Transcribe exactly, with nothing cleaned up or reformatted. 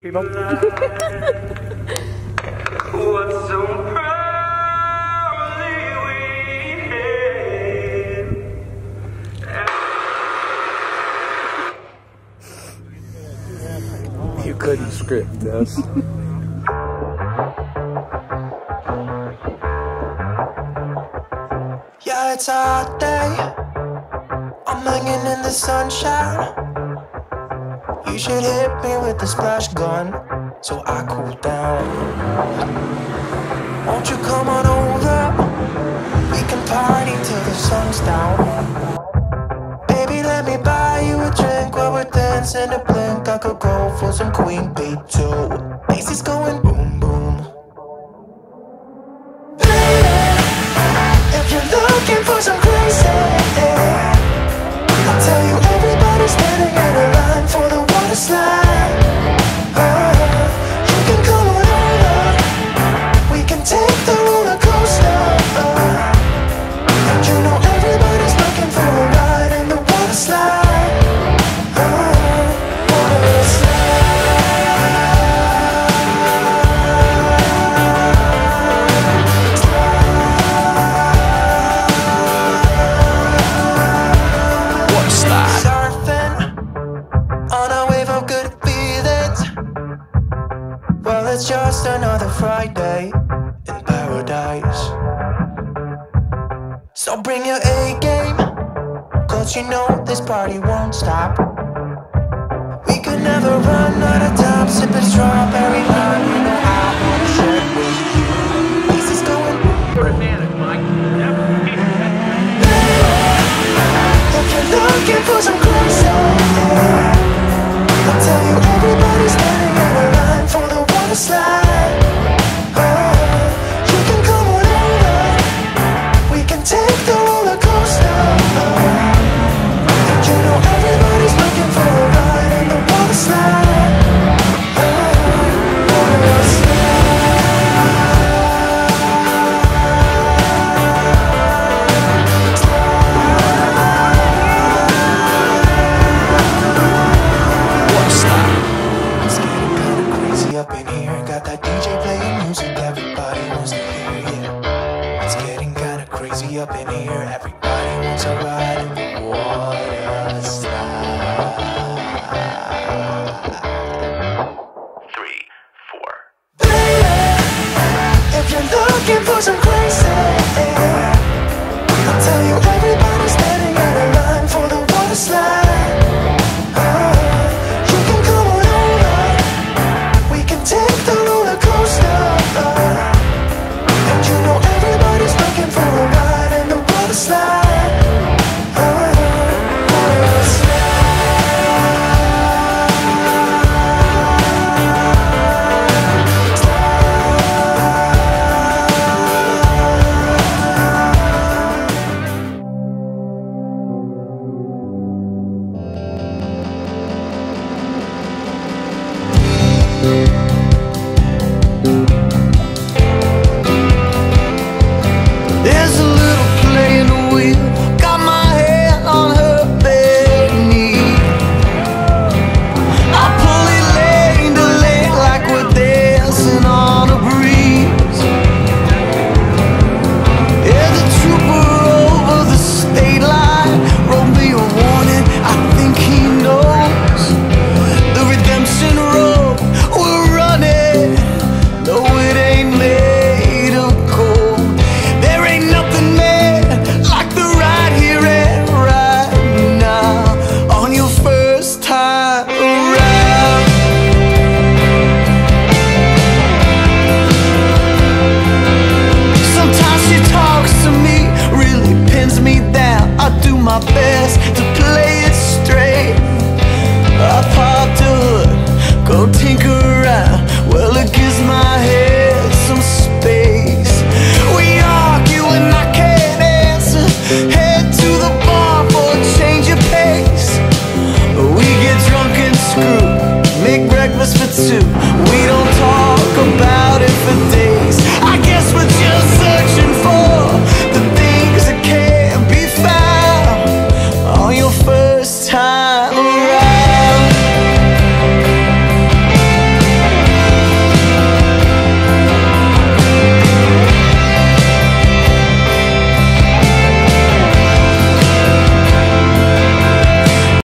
People. What's so proudly we hailed. You couldn't script this. Yeah, it's a hot day. I'm hanging in the sunshine. You should hit me with the splash gun so I cool down. Won't you come on over? We can party till the sun's down. Baby, let me buy you a drink while we're dancing a blink. I could go for some Queen Bee too. Macy's going boom boom. Baby, if you're looking for some crazy, I'll tell you everybody's standing in a line for the Waterslide. Oh, you can come on over. We can take the roller coaster. And you know everybody's looking for a ride in the Waterslide. Oh, Waterslide. Surfing on a wave of good feelings. Well, it's just another Friday in paradise. So bring your A game, cause you know this party won't stop. We could never run out of time, sipping strawberry wine. You know I wanna share it with you. This is going Romantic, Mike. Yep. if you're looking for some crazy, I'll tell you everybody's standing in a line for the Waterslide. Oh, you can come on over. We can take the roller coaster. And you know everybody's looking for a ride in the Waterslide. Oh, It's getting kinda crazy up in here. Got that D J playing music, everybody wants to hear, yeah. It's getting kinda crazy up in here. Everybody wants a ride in the Waterslide. Three, four. Baby, if you're looking for some crazy, I'll tell you everybody's standing in a line for the Waterslide. Oh, you can come on over. We can take the roller coaster. And you know everybody's looking for a ride in the Waterslide. Oh, there's a little play in the wheel. Got my hand on her bare knee. I pull it lane to lane like we're dancing on a breeze. There's a trooper over the state line. Wrote me a warning, I think he knows the redemption road we're running. No, it ain't made of gold. There ain't nothing made like the right here and right now on your first time around. Sometimes she talks to me, really pins me down. I do my best to play it straight. I pop the hood, go tinker around. Well, it gives my head some space. We argue and I can't answer. Head to the bar for a change of pace. We get drunk and screw, make breakfast for two. We don't talk about